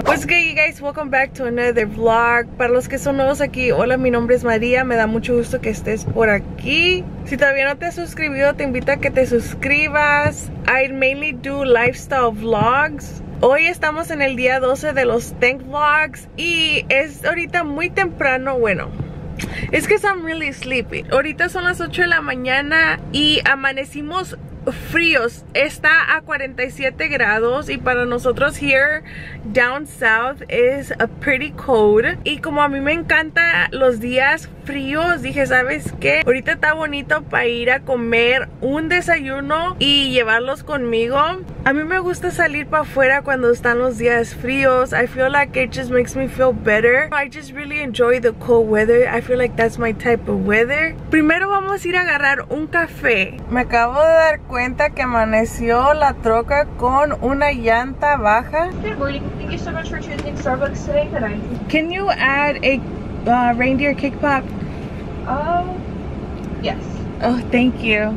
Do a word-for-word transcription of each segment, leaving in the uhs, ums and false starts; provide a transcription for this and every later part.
What's good, you guys? Welcome back to another vlog. Para los que son nuevos aquí, hola, mi nombre es María. Me da mucho gusto que estés por aquí. Si todavía no te has suscribido, te invito a que te suscribas. I mainly do lifestyle vlogs. Hoy estamos en el día doce de los Thank Vlogs y es ahorita muy temprano, bueno, es que I'm really sleepy. Ahorita son las ocho de la mañana y amanecimos fríos. Está a cuarenta y siete grados y para nosotros here down south es a pretty cold. Y como a mí me encantan los días fríos, dije, ¿sabes qué? Ahorita está bonito para ir a comer un desayuno y llevarlos conmigo. A mí me gusta salir para afuera cuando están los días fríos. I feel like it just makes me feel better. I just really enjoy the cold weather. I feel like that's my type of weather. Primero vamos a ir a agarrar un café. Me acabo de dar cuenta que amaneció la troca con una llanta baja. Good morning. Thank you so much for choosing Starbucks today. Can I? Can you add a uh, reindeer cake pop? Um, yes. Oh, thank you.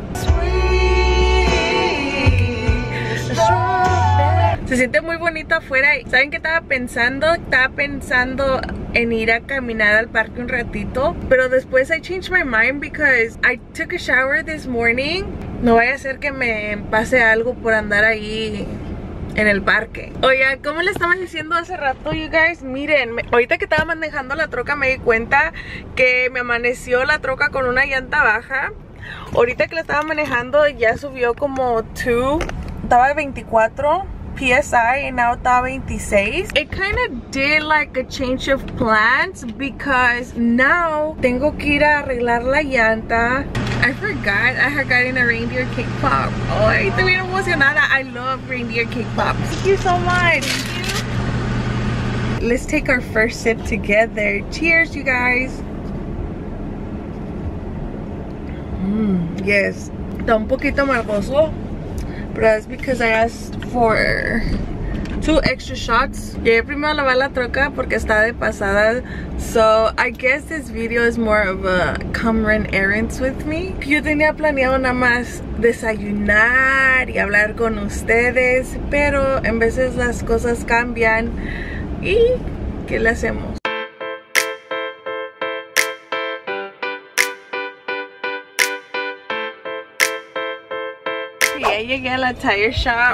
Se siente muy bonito afuera. ¿Saben qué estaba pensando? Estaba pensando en ir a caminar al parque un ratito, pero después I changed my mind because I took a shower this morning. No vaya a ser que me pase algo por andar ahí en el parque. Oiga, como le estaba diciendo hace rato, you guys, miren, me, ahorita que estaba manejando la troca me di cuenta que me amaneció la troca con una llanta baja. Ahorita que la estaba manejando ya subió como dos, estaba veinticuatro P S I and now está veintiséis. It kind of did like a change of plans because now tengo que ir a arreglar la llanta. I forgot I had gotten a reindeer cake pop. Oh, estoy bien emocionada. I love reindeer cake pops. Thank you so much. Thank you. Let's take our first sip together. Cheers, you guys. Mm, yes. Está un poquito amargoso, but that's because I asked for two extra shots. Llegué primero a lavar la troca porque está de pasada. So I guess this video is more of a come run errands with me. Yo tenía planeado nada más desayunar y hablar con ustedes, pero en veces las cosas cambian y ¿qué le hacemos? Ya llegué a la tire shop.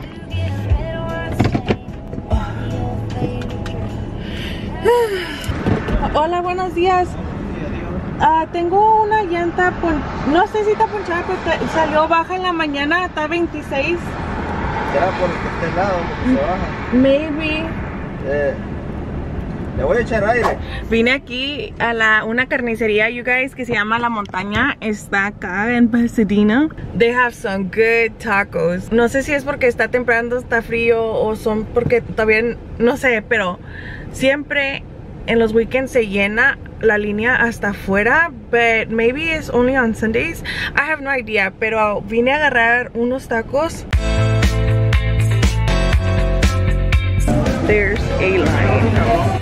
Hola, buenos días. Uh, tengo una llanta, no sé si está ponchada, pero salió baja en la mañana, está veintiséis. ¿Será por este lado que se baja? Maybe. Eh, le voy a echar aire. Vine aquí a la, una carnicería, you guys, que se llama La Montaña. Está acá en Pasadena. They have some good tacos. No sé si es porque está temprano, está frío, o son porque todavía, no sé, pero siempre en los weekends se llena la línea hasta afuera, but maybe it's only on Sundays. I have no idea, pero vine a agarrar unos tacos. There's a line.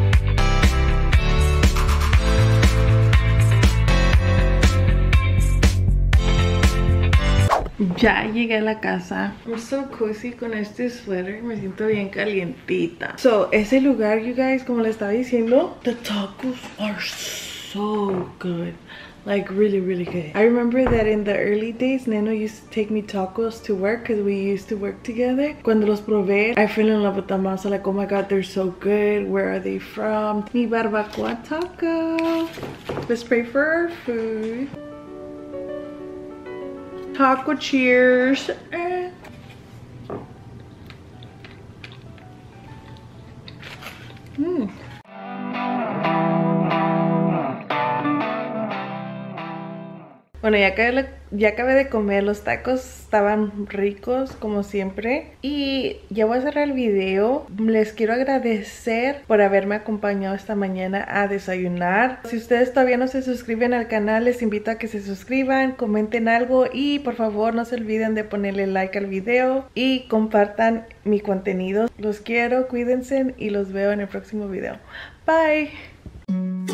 Ya llegué a la casa. I'm so cozy con este sweater. Me siento bien calientita. So, ese lugar, you guys, como les estaba diciendo, the tacos are so good. Like, really, really good. I remember that in the early days, Neno used to take me tacos to work because we used to work together. Cuando los probé, I fell in love with them. I was like, oh my god, they're so good. Where are they from? Mi barbacoa taco. Let's pray for our food. Taco cheers. Eh. Mm. Bueno, ya acabé, ya acabé de comer, los tacos estaban ricos como siempre. Y ya voy a cerrar el video. Les quiero agradecer por haberme acompañado esta mañana a desayunar. Si ustedes todavía no se suscriben al canal, les invito a que se suscriban, comenten algo y por favor no se olviden de ponerle like al video y compartan mi contenido. Los quiero, cuídense y los veo en el próximo video. Bye.